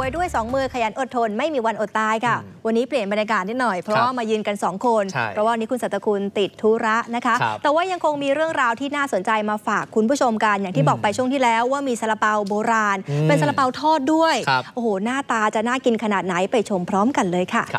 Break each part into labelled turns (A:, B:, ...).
A: วยด้วย2 มือขยันอดทนไม่มีวันอดตายค่ะวันนี้เปลี่ยนบรรยากาศนิดหน่อยเพราะว่ามายืนกัน2 คนเพราะว่านี้คุณสัตคุณติดธุระนะคะแต่ว่ายังคงมีเรื่องราวที่น่าสนใจมาฝากคุณผู้ชมกันอย่างที่บอกไปช่วงที่แล้วว่ามีซาลาเปาโบราณเป็นซาลาเปาทอดด้วยโอ้โหหน้าตาจะน่ากินขนาดไหนไปชมพร้อมกันเลยค่ะ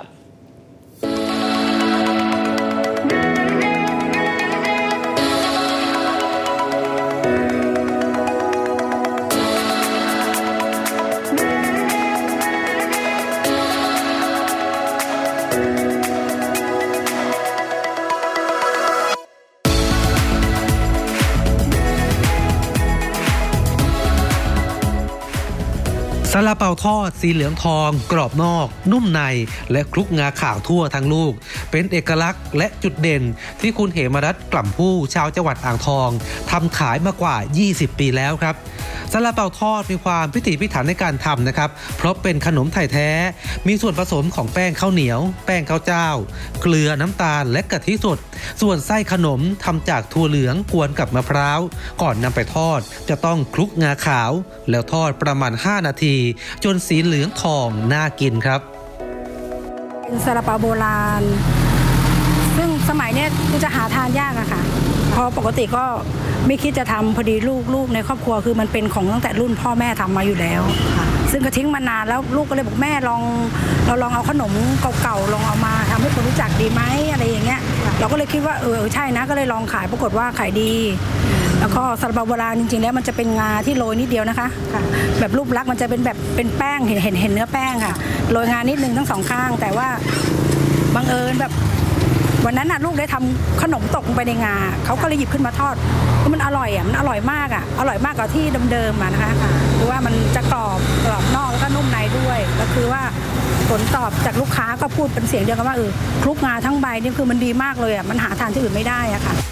B: ซาลาเปาทอดสีเหลืองทองกรอบนอกนุ่มในและคลุกงาขาวทั่วทั้งลูกเป็นเอกลักษณ์และจุดเด่นที่คุณเหมรัตน์กล่ำผู้ชาวจังหวัดอ่างทองทำขายมากว่า20 ปีแล้วครับซาลาเปาทอดมีความพิถีพิถันในการทำนะครับเพราะเป็นขนมไทยแท้มีส่วนผสมของแป้งข้าวเหนียวแป้งข้าวเจ้าเกลือน้ำตาลและกะทิสดส่วนไส้ขนมทำจากถั่วเหลืองกวนกับมะพร้าวก่อนนำไปทอดจะต้องคลุกงาขาวแล้วทอดประมาณ5 นาทีจนสีเหลืองทองน่ากินครับ
C: เป็นซาลาเปาโบราณซึ่งสมัยนี้ก็จะหาทานยากอะค่ะเพราะปกติก็ไม่คิดจะทำพอดีลูกในครอบครัวคือมันเป็นของตั้งแต่รุ่นพ่อแม่ทำมาอยู่แล้วซึ่งก็ทิ้งมานานแล้วลูกก็เลยบอกแม่เราลองเอาขนมเก่าๆลองเอามาทำให้คนรู้จักดีไหมอะไรอย่างเงี้ยเราก็เลยคิดว่าใช่นะก็เลยลองขายปรากฏว่าขายดีแล้วก็ซาลาเปาโบราณจริงๆแล้วมันจะเป็นงาที่โรยนิดเดียวนะคะแบบรูปลักษณ์มันจะเป็นแบบเป็นแป้งเห็นเนื้อแป้งค่ะโรยงานิดนึงทั้ง2 ข้างแต่ว่าบังเอิญแบบวันนั้นลูกได้ทำขนมตกลงไปในงาเขาก็เลยหยิบขึ้นมาทอดมันอร่อยมันอร่อยมากอร่อยมากกว่าที่เดิมๆนะคะคือว่ามันจะกรอบนอกแล้วก็นุ่มในด้วยก็คือว่าผลตอบจากลูกค้าก็พูดเป็นเสียงเดียวกันว่าคลุกงาทั้งใบนี่คือมันดีมากเลยมันหาทานที่อื่นไม่ได้อะค่ะ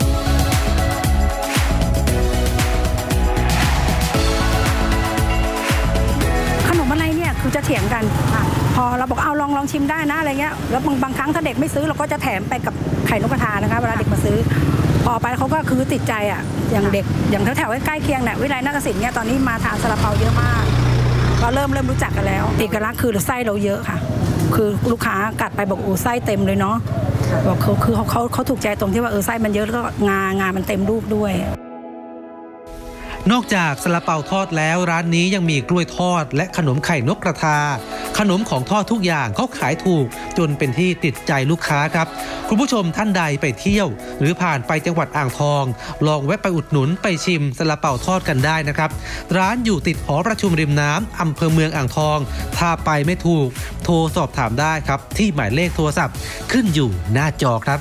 C: ขนมอะไรเนี่ยคือจะเถียงกันพอเราบอกเอาลองชิมได้นะอะไรเงี้ยแล้วบางครั้งถ้าเด็กไม่ซื้อเราก็จะแถมไปกับไข่นกกระทานะคะเวลาเด็กมาซื้อพอไปเขาก็คือติดใจอย่างเด็กอย่างแถวๆใกล้เคียงเนี่ยวิไลนาฏศิลป์เนี่ยตอนนี้มาทานซาลาเปาเยอะมากก็เริ่มรู้จักกันแล้วเอกลักษณ์คือไส้เราเยอะค่ะคือลูกค้ากัดไปบอกไส้เต็มเลยเนาะบอกเขาถูกใจตรงที่ว่าไส้มันเยอะแล้วก็งามันเต็มลูกด้วย
B: นอกจากซาลาเปาทอดแล้วร้านนี้ยังมีกล้วยทอดและขนมไข่นกกระทาขนมของทอดทุกอย่างเขาขายถูกจนเป็นที่ติดใจลูกค้าครับคุณผู้ชมท่านใดไปเที่ยวหรือผ่านไปจังหวัดอ่างทองลองแวะไปอุดหนุนไปชิมซาลาเปาทอดกันได้นะครับร้านอยู่ติดหอประชุมริมน้ำอำเภอเมืองอ่างทองถ้าไปไม่ถูกโทรสอบถามได้ครับที่หมายเลขโทรศัพท์ขึ้นอยู่หน้าจอครับ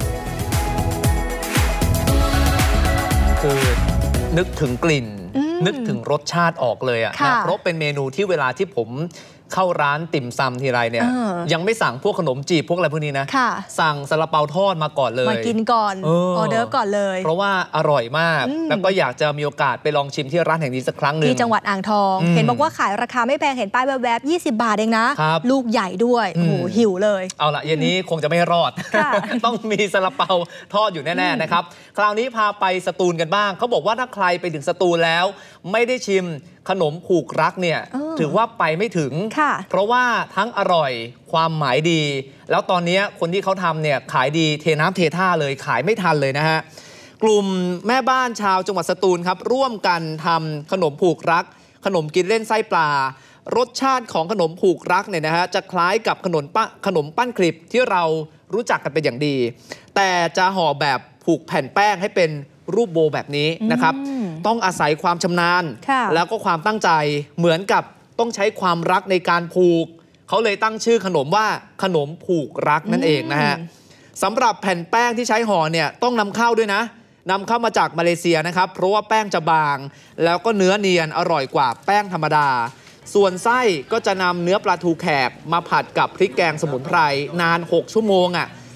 D: คือนึกถึงกลิ่นนึกถึงรสชาติออกเลยนะเพราะเป็นเมนูที่เวลาที่ผมเข้าร้านติ่มซำทีไรเนี่ยยังไม่สั่งพวกขนมจีบพวกอะไรพวกนี้นะสั่งซาลาเปาทอดมาก่อนเลย
A: มากินก่อนออเดิร์ฟก่อนเลย
D: เพราะว่าอร่อยมากแล้วก็อยากจะมีโอกาสไปลองชิมที่ร้านแห่งนี้สักครั้งหนึ่ง
A: ที่จังหวัดอ่างทองเห็นบอกว่าขายราคาไม่แพงเห็นป้ายแวบๆ20 บาทเองนะลูกใหญ่ด้วยโอ้โหหิวเลย
D: เอาละเย็นนี้คงจะไม่รอดต้องมีซาลาเปาทอดอยู่แน่ๆนะครับคราวนี้พาไปสตูลกันบ้างเขาบอกว่าถ้าใครไปถึงสตูลแล้วไม่ได้ชิมขนมผูกรักเนี่ยถือว่าไปไม่ถึงเพราะว่าทั้งอร่อยความหมายดีแล้วตอนนี้คนที่เขาทำเนี่ยขายดีเทน้ำเทท่าเลยขายไม่ทันเลยนะฮะกลุ่มแม่บ้านชาวจังหวัดสตูลครับร่วมกันทำขนมผูกรักขนมกินเล่นไส้ปลารสชาติของขนมผูกรักเนี่ยนะฮะจะคล้ายกับขนมปั้นคลิปที่เรารู้จักกันเป็นอย่างดีแต่จะห่อแบบผูกแผ่นแป้งให้เป็นรูปโบแบบนี้นะครับต้องอาศัยความชำนาญแล้วก็ความตั้งใจเหมือนกับต้องใช้ความรักในการผูกเขาเลยตั้งชื่อขนมว่าขนมผูกรักนั่นเองนะฮะสำหรับแผ่นแป้งที่ใช้ห่อเนี่ยต้องนำเข้าด้วยนะนำเข้ามาจากมาเลเซียนะครับเพราะว่าแป้งจะบางแล้วก็เนื้อเนียนอร่อยกว่าแป้งธรรมดาส่วนไส้ก็จะนำเนื้อปลาทูแขกมาผัดกับพริกแกงสมุนไพรนาน6 ชั่วโมง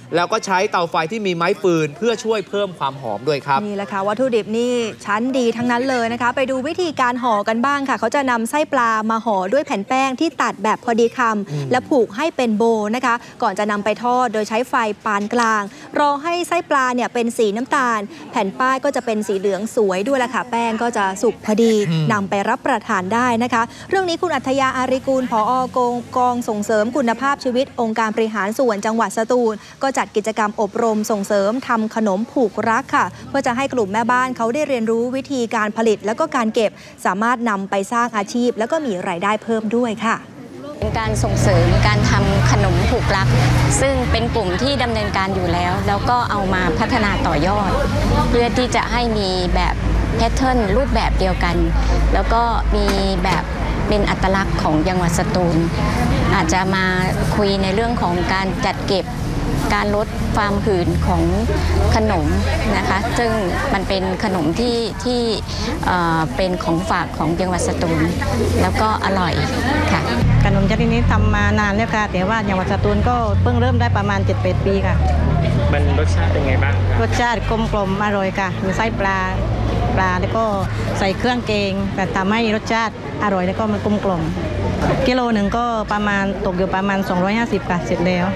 D: แล้วก็ใช้เตาไฟที่มีไม้ฟืนเพื่อช่วยเพิ่มความหอมด้วยครับ
A: นี่แหละค่ะวัตถุดิบนี่ชั้นดีทั้งนั้นเลยนะคะไปดูวิธีการห่อกันบ้างค่ะเขาจะนำไส้ปลามาห่อด้วยแผ่นแป้งที่ตัดแบบพอดีคำและผูกให้เป็นโบนะคะก่อนจะนำไปทอดโดยใช้ไฟปานกลางรอให้ไส้ปลาเนี่ยเป็นสีน้ำตาลแผ่นป้ายก็จะเป็นสีเหลืองสวยด้วยละค่ะแป้งก็จะสุกพอดีนำไปรับประทานได้นะคะเรื่องนี้คุณอัธยาอาริกูลผอกองส่งเสริมคุณภาพชีวิตองค์การบริหารส่วนจังหวัดสตูลก็จัดกิจกรรมอบรมส่งเสริมทำขนมผูกรักค่ะเพื่อจะให้กลุ่มแม่บ้านเขาได้เรียนรู้วิธีการผลิตแล้วก็การเก็บสามารถนำไปสร้างอาชีพแล้วก็มีรายได้เพิ่มด้วยค่ะ
E: เป็นการส่งเสริมการทำขนมผูกรักซึ่งเป็นกลุ่มที่ดำเนินการอยู่แล้วก็เอามาพัฒนาต่อยอดเพื่อที่จะให้มีแบบแพทเทิร์นรูปแบบเดียวกันแล้วก็มีแบบเป็นอัตลักษณ์ของจังหวัดสตูลอาจจะมาคุยในเรื่องของการจัดเก็บการลดความหืนของขนมนะคะซึ่งมันเป็นขนมที่เป็นของฝากของจังหวัดสตูลแล้วก็อร่อยค่ะ
F: ขนมชนิดนี้ทำมานานแล้วค่ะแต่ว่าจังหวัดสตูลก็เพิ่งเริ่มได้ประมาณ 7-8 ปีค่ะ
G: มันรสชาติเป็นไงบ้าง
F: รสชาติกลมกล่อมอร่อยค่ะมีไส้ปลาแล้วก็ใส่เครื่องแกงแต่ทำให้รสชาติอร่อยแล้วก็มันกลมกล่อมกิโลหนึ่งก็ประมาณตกอยู่ประมาณ250ค่ะเสร็จแล้ว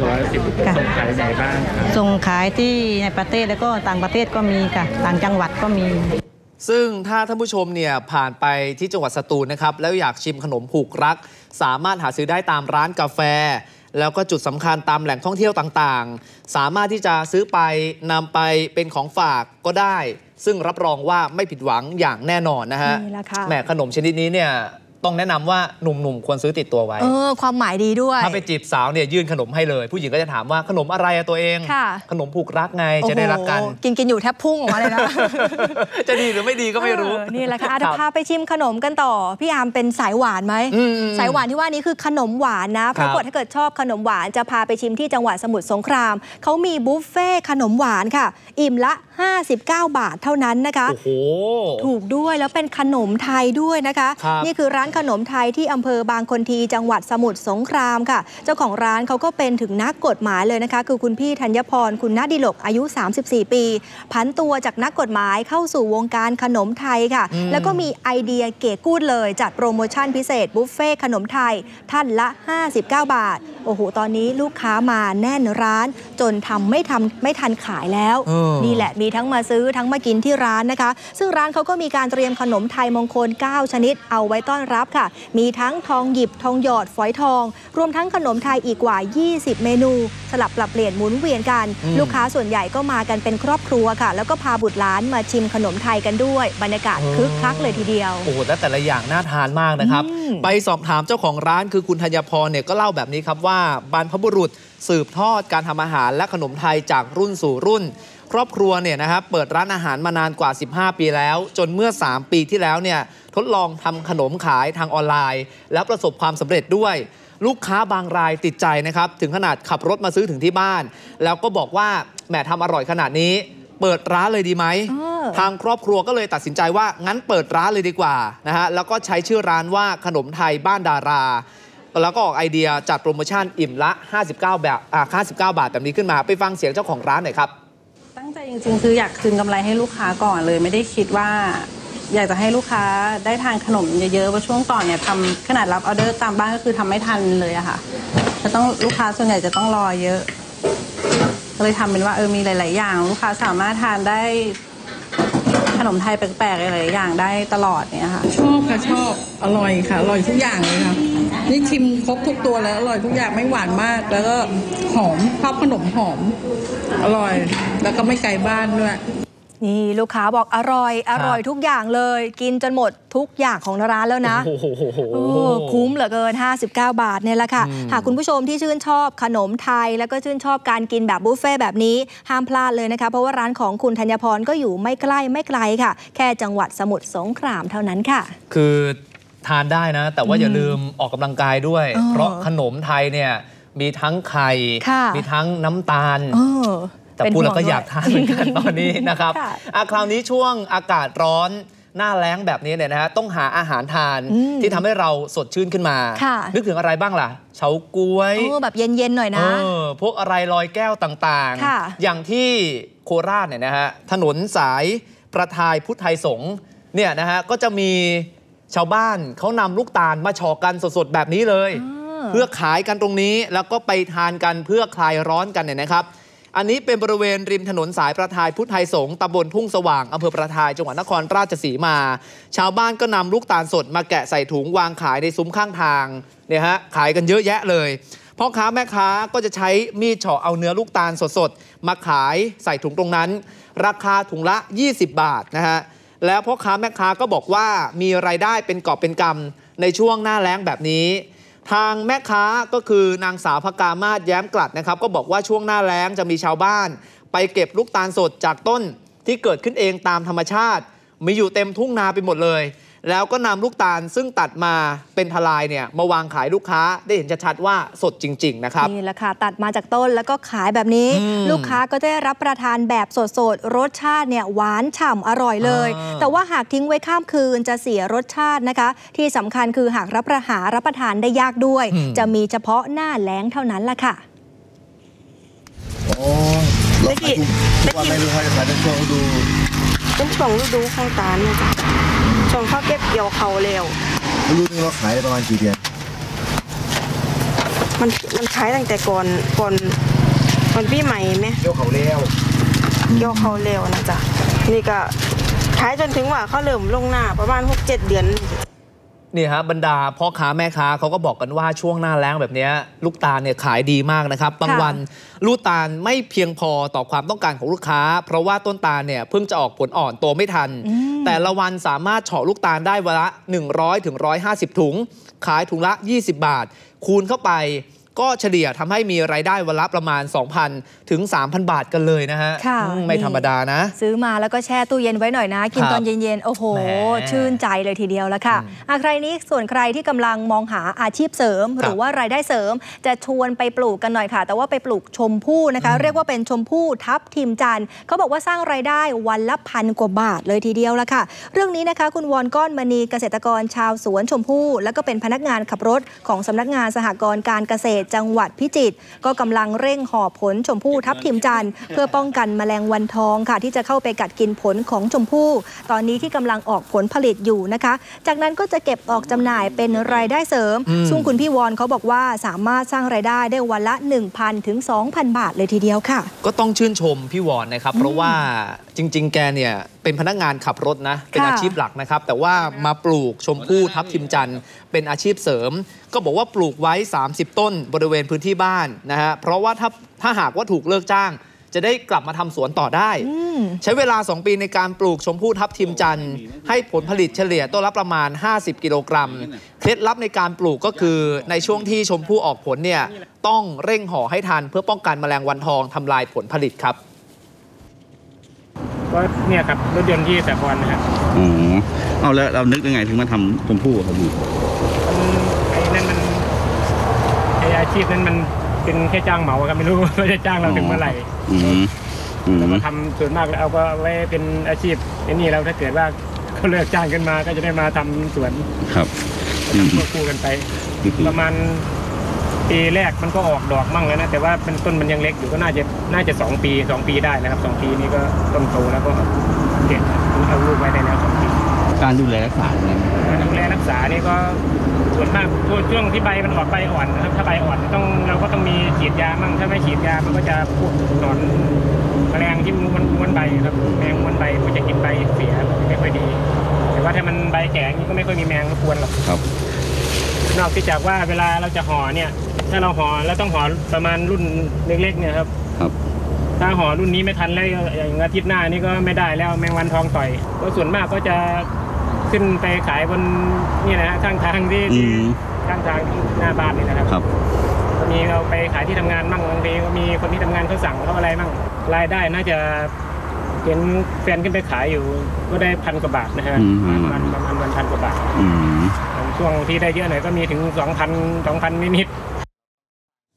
G: 210ส่งขายไหนบ้าง
F: ส่งขายที่ในประเทศแล้วก็ต่างประเทศก็มีค่ะต่างจังหวัดก็มี
D: ซึ่งถ้าท่านผู้ชมเนี่ยผ่านไปที่จังหวัดสตูลนะครับแล้วอยากชิมขนมผูกรักสามารถหาซื้อได้ตามร้านกาแฟแล้วก็จุดสำคัญตามแหล่งท่องเที่ยวต่างๆสามารถที่จะซื้อไปนำไปเป็นของฝากก็ได้ซึ่งรับรองว่าไม่ผิดหวังอย่างแน่นอนนะฮะแหมขนมชนิดนี้เนี่ยต้องแนะนำว่าหนุ่มๆควรซื้อติดตัวไว้
A: ความหมายดีด้วย
D: ถ้าไปจีบสาวเนี่ยยื่นขนมให้เลยผู้หญิงก็จะถามว่าขนมอะไรตัวเองขนมผูกรักไงจะได้รักกัน
A: กินอยู่แทบพุ่งออกมาเลยนะ
D: จะดีหรือไม่ดีก็ไม่รู้
A: นี่แหละค่ะเดี๋ยวพาไปชิมขนมกันต่อพี่อาร์มเป็นสายหวานไหมสายหวานที่ว่านี้คือขนมหวานนะเพราะถ้าเกิดชอบขนมหวานจะพาไปชิมที่จังหวัดสมุทรสงครามเขามีบุฟเฟ่ขนมหวานค่ะอิ่มละ59 บาทเท่านั้นนะคะถูกด้วยแล้วเป็นขนมไทยด้วยนะคะนี่คือร้านขนมไทยที่อำเภอบางคนทีจังหวัดสมุทรสงครามค่ะเจ้าของร้านเขาก็เป็นถึงนักกฎหมายเลยนะคะคือคุณพี่ธัญพรคุณณดิลกอายุ34 ปีผันตัวจากนักกฎหมายเข้าสู่วงการขนมไทยค่ะแล้วก็มีไอเดียเก๋กู๊ดเลยจัดโปรโมชั่นพิเศษบุฟเฟ่ขนมไทยท่านละ59 บาทโอ้โหตอนนี้ลูกค้ามาแน่นร้านจนไม่ทันขายแล้วนี่แหละมีทั้งมาซื้อทั้งมากินที่ร้านนะคะซึ่งร้านเขาก็มีการเตรียมขนมไทยมงคล9ชนิดเอาไว้ต้อนรับค่ะมีทั้งทองหยิบทองหยอดฝอยทองรวมทั้งขนมไทยอีกกว่า20เมนูสลับปรับเปลี่ยนหมุนเวียนกันลูกค้าส่วนใหญ่ก็มากันเป็นครอบครัวค่ะแล้วก็พาบุตรหลานมาชิมขนมไทยกันด้วยบรรยากาศคึกคักเลยทีเดียว
D: โอ้โหแต่ละอย่างน่าทานมากนะครับไปสอบถามเจ้าของร้านคือคุณธัญพรเนี่ยก็เล่าแบบนี้ครับว่าบรรพบุรุษสืบทอดการทำอาหารและขนมไทยจากรุ่นสู่รุ่นครอบครัวเนี่ยนะครับเปิดร้านอาหารมานานกว่า15 ปีแล้วจนเมื่อ3 ปีที่แล้วเนี่ยทดลองทำขนมขายทางออนไลน์แล้วประสบความสำเร็จด้วยลูกค้าบางรายติดใจนะครับถึงขนาดขับรถมาซื้อถึงที่บ้านแล้วก็บอกว่าแหมทำอร่อยขนาดนี้เปิดร้านเลยดีไหมทางครอบครัวก็เลยตัดสินใจว่างั้นเปิดร้านเลยดีกว่านะฮะแล้วก็ใช้ชื่อร้านว่าขนมไทยบ้านดาราแล้วก็ออกไอเดียจัดโปรโมชั่นอิ่มละ59 บาทแบบนี้ขึ้นมาไปฟังเสียงเจ้าของร้านหน่อยครับ
H: ตั้งใจจริงๆคืออยากคืนกำไรให้ลูกค้าก่อนเลยไม่ได้คิดว่าอยากจะให้ลูกค้าได้ทานขนมเยอะๆเพราะช่วงก่อนเนี่ยทำขนาดรับออเดอร์ตามบ้านก็คือทำไม่ทันเลยอะค่ะจะต้องลูกค้าส่วนใหญ่จะต้องรอเยอะก็เลยทำเป็นว่ามีหลายๆอย่างลูกค้าสามารถทานได้ขนมไทยแปลกๆหลายๆอย่างได้ตลอดเนี่ยค่ะ
I: ชอบค่ะชอบอร่อยค่ะอร่อยทุกอย่างเลยค่ะนี่ชิมครบทุกตัวแล้วอร่อยทุกอย่างไม่หวานมากแล้วก็หอมชอบขนมหอมอร่อยแล้วก็ไม่ไกลบ้านด้วย
A: นี่ลูกค้าบอกอร่อยทุกอย่างเลยกินจนหมดทุกอย่างของร้านแล้วนะคุ้มเหลือเกิน59 บาทเนี่ยแหละค่ะหากคุณผู้ชมที่ชื่นชอบขนมไทยแล้วก็ชื่นชอบการกินแบบบุฟเฟ่แบบนี้ห้ามพลาดเลยนะคะเพราะว่าร้านของคุณธัญพรก็อยู่ไม่ไกลค่ะแค่จังหวัดสมุทรสงครามเท่านั้นค่ะ
D: คือทานได้นะแต่ว่าอย่าลืมออกกำลังกายด้วยเพราะขนมไทยเนี่ยมีทั้งไข่มีทั้งน้ำตาลแต่พูดแล้วก็อยากทานเหมือนกันตอนนี้นะครับคราวนี้ช่วงอากาศร้อนหน้าแล้งแบบนี้เนี่ยนะฮะต้องหาอาหารทานที่ทำให้เราสดชื่นขึ้นมานึกถึงอะไรบ้างล่ะเฉาก๊วย
A: แบบเย็นๆหน่อยนะ
D: พวกอะไรลอยแก้วต่างๆอย่างที่โคราชเนี่ยนะฮะถนนสายประทายพุทธไทยสงฆ์เนี่ยนะฮะก็จะมีชาวบ้านเขานำลูกตาลมาฉอกกันสดๆแบบนี้เลยเพื่อขายกันตรงนี้แล้วก็ไปทานกันเพื่อคลายร้อนกันเนี่ยนะครับอันนี้เป็นบริเวณริมถนนสายประทายพุทธไทยสงฆ์ตำบลทุ่งสว่างอำเภอประทายจังหวัดนครราชสีมาชาวบ้านก็นำลูกตาลสดมาแกะใส่ถุงวางขายในซุ้มข้างทางเนี่ยฮะขายกันเยอะแยะเลยพ่อค้าแม่ค้าก็จะใช้มีดเฉาะเอาเนื้อลูกตาลสดๆมาขายใส่ถุงตรงนั้นราคาถุงละ20 บาทนะฮะแล้วพ่อค้าแม่ค้าก็บอกว่ามีรายได้เป็นกอบเป็นกำในช่วงหน้าแล้งแบบนี้ทางแม่ค้าก็คือนางสาวภกามาศแย้มกลัดนะครับก็บอกว่าช่วงหน้าแล้งจะมีชาวบ้านไปเก็บลูกตาลสดจากต้นที่เกิดขึ้นเองตามธรรมชาติมีอยู่เต็มทุ่งนาไปหมดเลยแล้วก็นำลูกตาลซึ่งตัดมาเป็นทลายเนี่ยมาวางขายลูกค้าได้เห็นชัดๆว่าสดจริงๆนะครับ
A: นี่แหละค่ะตัดมาจากต้นแล้วก็ขายแบบนี้ลูกค้าก็ได้รับประทานแบบสดๆรสชาติเนี่ยหวานฉ่ำอร่อยเลยแต่ว่าหากทิ้งไว้ข้ามคืนจะเสียรสชาตินะคะที่สำคัญคือหากรับประทานได้ยากด้วยจะมีเฉพาะหน้าแล้งเท่านั้นละค่ะ
J: เราขายทุกวันไม่รู้ว่าจะขายในช่วงฤดู
K: เป็นช่วงฤดูของตาลเนี่ยจ้ะช่วงเขาเก็บเกี่ยวเขาเร็ว
J: ฤดูนึงเราขายประมาณกี่เดือน
K: มันขายตั้งแต่ก่อนปีใหม่ไหม
J: เกี่ยวเขาเร็ว
K: นะจ๊ะนี่ก็ขายจนถึงว่าเขาเริ่มลงหน้าประมาณ 6-7 เดือน
D: นี่ฮะบรรดาพ่อค้าแม่ค้าเขาก็บอกกันว่าช่วงหน้าแล้งแบบนี้ลูกตาลเนี่ยขายดีมากนะครับบางวันลูกตาลไม่เพียงพอต่อความต้องการของลูกค้าเพราะว่าต้นตาลเนี่ยเพิ่งจะออกผลอ่อนโตไม่ทันแต่ละวันสามารถเฉาะลูกตาลได้วันละ100 ถึง 150 ถุงขายถุงละ20 บาทคูณเข้าไปก็เฉลี่ยทำให้มีรายได้วันละประมาณ 2,000 ถึง 3,000 บาทกันเลยนะฮะไม่ธรรมดานะ
A: ซื้อมาแล้วก็แช่ตู้เย็นไว้หน่อยนะกินตอนเย็นๆโอ้โหชื่นใจเลยทีเดียวแล้วค่ะใครนี้ส่วนใครที่กำลังมองหาอาชีพเสริมหรือว่ารายได้เสริมจะชวนไปปลูกกันหน่อยค่ะแต่ว่าไปปลูกชมพู่นะคะเรียกว่าเป็นชมพู่ทับทิมจันทร์เขาบอกว่าสร้างรายได้วันละ1,000 กว่าบาทเลยทีเดียวละค่ะเรื่องนี้นะคะคุณวรก้อนมณีเกษตรกรชาวสวนชมพู่แล้วก็เป็นพนักงานขับรถของสำนักงานสหกรณ์การเกษตรจังหวัดพิจิตรก็กำลังเร่งห่อผลชมพู่ทับทิมจันทร์เพื่อป้องกันแมลงวันทองค่ะที่จะเข้าไปกัดกินผลของชมพู่ตอนนี้ที่กำลังออกผลผลิตอยู่นะคะจากนั้นก็จะเก็บออกจำหน่ายเป็นรายได้เสริมซึ่งคุณพี่วอนเขาบอกว่าสามารถสร้างรายได้ได้วันละ 1,000 ถึง 2,000 บาทเลยทีเดียวค่ะ
D: ก็ต้องชื่นชมพี่วอนนะครับเพราะว่าจริงๆแกเนี่ยเป็นพนักงานขับรถนะเป็นอาชีพหลักนะครับแต่ว่ามาปลูกชมพู่ทับทิมจันทร์เป็นอาชีพเสริมก็บอกว่าปลูกไว้30 ต้นบริเวณพื้นที่บ้านนะฮะเพราะว่าถ้าหากว่าถูกเลิกจ้างจะได้กลับมาทำสวนต่อได้ใช้เวลา2 ปีในการปลูกชมพู่ทับทิมจันทร์ให้ผลผลิตเฉลี่ยต้นละประมาณ50 กิโลกรัมเคล็ดลับในการปลูกก็คือในช่วงที่ชมพู่ออกผลเนี่ยต้องเร่งห่อให้ทันเพื่อป้องกันแมลงวันทองทำลายผลผลิตครับ
G: ก็เนี่ยครับรถยนต์ที่แต่ก่อนนะครับ
J: เอาแล้วเรานึกยังไงถึงมาทำชมพู่ครับพี่
G: อาชีพนั้นมันเป็นแค่จ้างเหมาครับไม่รู้ว่าจะจ้างเราถึงเมื่อไหร่เราก็ทำส่วนมากแล้วเอาก็ไว้เป็นอาชีพนี่เราถ้าเกิดว่าเขาเลิกจ้างกันมาก็จะได้มาทำสวน
J: ครับ
G: ทำควบคู่กันไปประมาณปีแรกมันก็ออกดอกมั่งแล้วนะแต่ว่าเป็นต้นมันยังเล็กอยู่ก็น่าจะ2 ปีได้นะครับ2 ปีนี้ก็ต้นโตแล้วก็เก็บเอาลูกไว้ได้แล้ว2 ปี
J: การดูแลรักษา
G: การดูแลรักษานี่ก็ส่วนมากช่วงที่ใบมันออกใบอ่อนนะครับถ้าใบอ่อนเราก็ต้องมีฉีดยามั่งถ้าไม่ฉีดยามันก็จะพวกหนอนแมลงที่ม้วนใบครับแมงม้วนใบมันจะกินใบเสียไม่ค่อยดีแต่ว่าถ้ามันใบแก่นี่ก็ไม่ค่อยมีแมงรบกวนหรอก
J: ครับ
G: นอกจากว่าเวลาเราจะห่อเนี่ยถ้าเราห่อแล้วต้องห่อประมาณรุ่นเล็กๆเนี่ยครับถ้าห่อรุ่นนี้ไม่ทันแล้วอย่างอาทิตย์หน้านี่ก็ไม่ได้แล้วแมงวันทองต่อยก็ส่วนมากก็จะขึ้นไปขายบนนี่นะฮะข้างทางที่ข้างทางหน้าบ้านนี่นะครับก็มีเราไปขายที่ทำงานมั่งบางทีก็มีคนที่ทำงานเขาสั่งเขาอะไรมั่งรายได้น่าจะเห็นแฟนขึ้นไปขายอยู่ก็ได้1,000 กว่าบาทนะฮะประมาณ1,000 กว่าบาทช่วงที่ได้เยอะหน่อยก็มีถึง2,000 นิด
A: นี่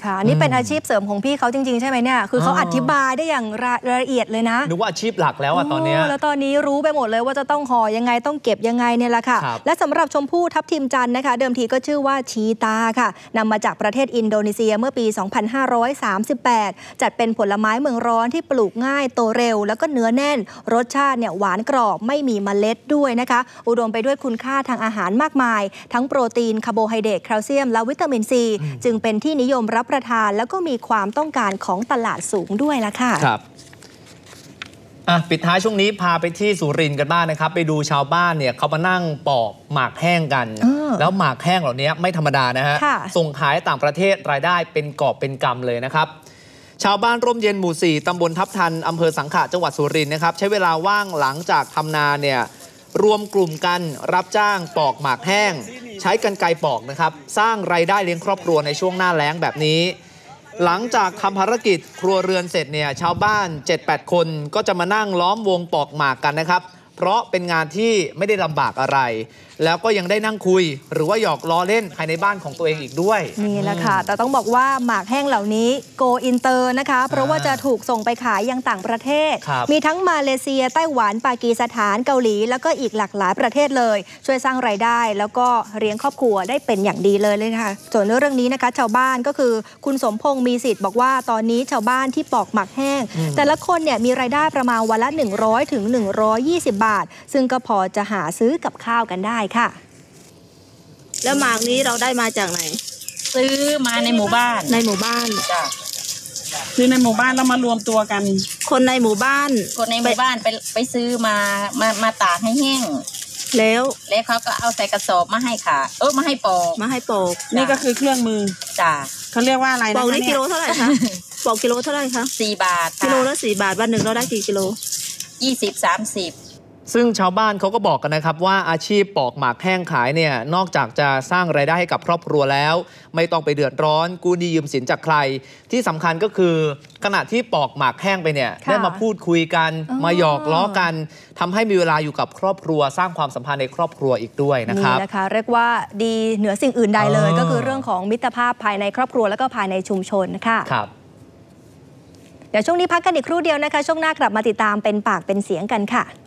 A: ค่ะนี่เป็นอาชีพเสริมของพี่เขาจริงๆใช่ไหมเนี่ยคือเขาอธิบายได้อย่างรายละเอียดเลยนะ
D: นึกว่าอาชีพหลักแล้วอะตอนนี้
A: แล้วตอนนี้รู้ไปหมดเลยว่าจะต้องห่อยังไงต้องเก็บยังไงเนี่ยแหละค่ะและสำหรับชมพู่ทับทิมจันทร์นะคะเดิมทีก็ชื่อว่าชีตาค่ะนำมาจากประเทศอินโดนีเซียเมื่อปี 2538 จัดเป็นผลไม้เมืองร้อนที่ปลูกง่ายโตเร็วแล้วก็เนื้อแน่นรสชาติเนี่ยหวานกรอบไม่มีเมล็ดด้วยนะคะอุดมไปด้วยคุณค่าทางอาหารมากมายทั้งโปรตีนคาร์โบไฮเดรตแคลเซียมและวิตามินซีจึงเป็นที่นิยมรับประทานแล้วก็มีความต้องการของตลาดสูงด้วยละค่ะ
D: ครับปิดท้ายช่วงนี้พาไปที่สุรินทร์กันบ้างนะครับไปดูชาวบ้านเนี่ยเขามานั่งปอกหมากแห้งกันแล้วหมากแห้งเหล่านี้ไม่ธรรมดานะฮะส่งขายต่างประเทศรายได้เป็นกอบเป็นกำเลยนะครับชาวบ้านร่มเย็นหมู่ 4 ตำบลทับทันอำเภอสังขะจังหวัดสุรินทร์นะครับใช้เวลาว่างหลังจากทำนาเนี่ยรวมกลุ่มกันรับจ้างปอกหมากแห้งใช้กรรไกรปอกนะครับสร้างรายได้เลี้ยงครอบครัวในช่วงหน้าแล้งแบบนี้หลังจากทำภารกิจครัวเรือนเสร็จเนี่ยชาวบ้าน 7-8 คนก็จะมานั่งล้อมวงปอกหมากกันนะครับเพราะเป็นงานที่ไม่ได้ลำบากอะไรแล้วก็ยังได้นั่งคุยหรือว่าหยอกล้อเล่นภายในบ้านของตัวเองอีกด้วย
A: นี่แหละค่ะแต่ต้องบอกว่าหมากแห้งเหล่านี้โกอินเตอร์นะคะเพราะว่าจะถูกส่งไปขายยังต่างประเทศมีทั้งมาเลเซียไต้หวันปากีสถานเกาหลีแล้วก็อีกหลากหลายประเทศเลยช่วยสร้างรายได้แล้วก็เลี้ยงครอบครัวได้เป็นอย่างดีเลยค่ะส่วนเรื่องนี้นะคะชาวบ้านก็คือคุณสมพงษ์มีสิทธิ์บอกว่าตอนนี้ชาวบ้านที่ปอกหมากแห้งแต่ละคนเนี่ยมีรายได้ประมาณวันละ100 ถึง 120 บาทซึ่งก็พอจะหาซื้อกับข้าวกันได้ค่ะ
L: แล้วหมากนี้เราได้มาจากไหน
M: ซื้อมาในหมู่บ้าน
L: จ้ะ
M: ซื้อในหมู่บ้านแล้วมารวมตัวกัน
L: คนในหมู่บ้าน
M: ไปซื้อมาตากให้แห้ง
L: แล้ว
M: เขาก็เอาใส่กระสอบมาให้ค่ะมาให้ปอก
L: นี่ก็คือเครื่องมือ
M: จ้ะ
L: เขาเรียกว่าอะไรนะปอกนี่กิโลเท่าไหร่คะปอกกิโลเท่าไหร่คะ
M: 4 บาท
L: กิโลละ4 บาทวันหนึ่งเราได้กี่กิโล
M: 20-30
D: ซึ่งชาวบ้านเขาก็บอกกันนะครับว่าอาชีพปอกหมากแห้งขายเนี่ยนอกจากจะสร้างรายได้ให้กับครอบครัวแล้วไม่ต้องไปเดือดร้อนกู้หนี้ยืมสินจากใครที่สำคัญก็คือขณะที่ปอกหมากแห้งไปเนี่ยได้มาพูดคุยกันมาหยอกล้อกันทำให้มีเวลาอยู่กับครอบครัวสร้างความสัมพันธ์ในครอบครัวอีกด้วยนะครับ
A: นี่นะคะเรียกว่าดีเหนือสิ่งอื่นใดเลยก็คือเรื่องของมิตรภาพภายในครอบครัวแล้วก็ภายในชุมชนนะคะ
D: ครับ
A: เดี๋ยวช่วงนี้พักกันอีกครู่เดียวนะคะช่วงหน้ากลับมาติดตามเป็นปากเป็นเสียงกันค่ะ